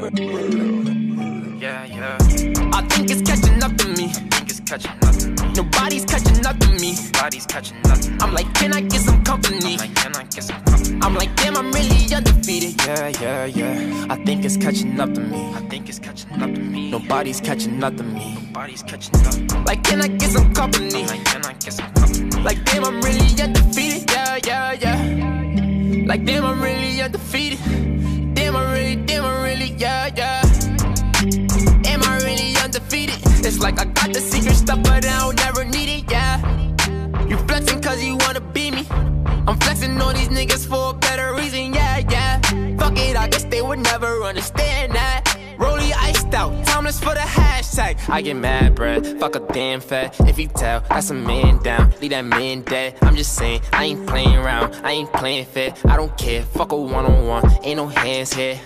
Yeah, yeah. I think it's catching up to me. Nobody's catching up to me. I'm like, can I get some company? I'm like, damn, I'm really undefeated. Yeah, yeah, yeah. I think it's catching up to me. Nobody's catching up to me. Like, can I get some company? Like, damn, I'm really undefeated. Yeah, yeah, yeah. Like, damn, I'm really undefeated. Damn, I'm really, yeah, yeah. Am I really undefeated? It's like I got the secret stuff, but I don't never need it, yeah. You flexing cause you wanna be me. I'm flexing on these niggas for a better reason, yeah, yeah. Fuck it, I guess they would never understand that. Rollie iced out, timeless for the hashtag. I get mad, bruh, fuck a damn fat. If you tell, that's a man down, leave that man dead. I'm just saying, I ain't playing around, I ain't playing fair. I don't care, fuck a one-on-one, ain't no hands here.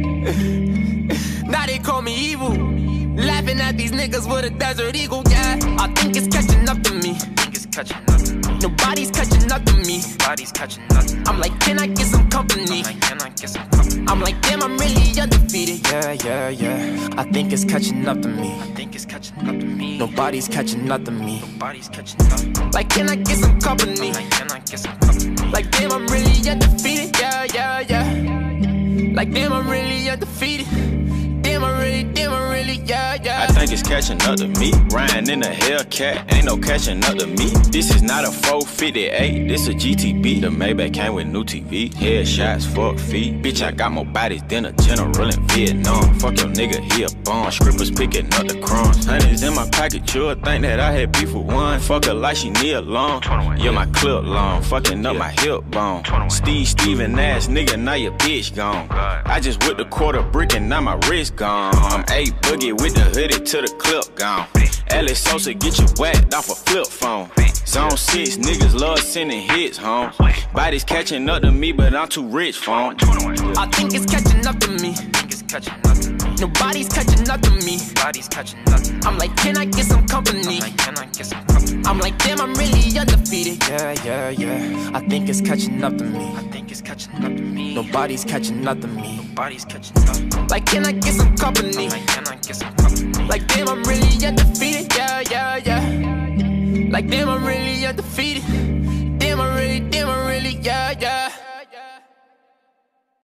Now they call me evil, laughing at these niggas with a desert eagle, yeah. I think it's catching up to me. Nobody's catching up to me. I'm like, can I get some company? I'm like, damn, I'm really undefeated. Yeah, yeah, yeah. I think it's catching up to me. Nobody's catching up to me. Like, can I get some company? Like, damn, I'm really undefeated. Yeah, yeah, yeah. Like, damn, I'm really undefeated. Damn, I'm really, yeah, yeah. I think it's catching up to me. Riding in a Hellcat, ain't no catching up to me. This is not a 458, this a GTB. The Maybach came with new TV. Headshots, fuck feet. Bitch, I got more bodies than a general in Vietnam. Fuck your nigga, he a bum. Scrippers picking up the crumbs. Honey's in my pocket, you'll think that I had beef with one. Fuck her like she need a long. Yeah, my clip long, fucking up my hip bone. Steven ass nigga, now your bitch gone. I just whipped a quarter brick and now my wrist gone. I'm a Boogie with the hoodie to the clip gone. Alex Sosa get you whacked off a flip phone. Zone 6 niggas love sending hits home. Bodies catching up to me, but I'm too rich for 'em. I think it's catching up to me. Nobody's catching up to me. I'm like, can I get some company? I'm like, damn, I'm really undefeated. Yeah, yeah, yeah. I think it's catching up to me. Nobody's catching up to me. Like, can I get some company? Like, damn, I'm really undefeated. Yeah, yeah, yeah. Like, damn, I'm really undefeated. Damn, I'm really, yeah, yeah.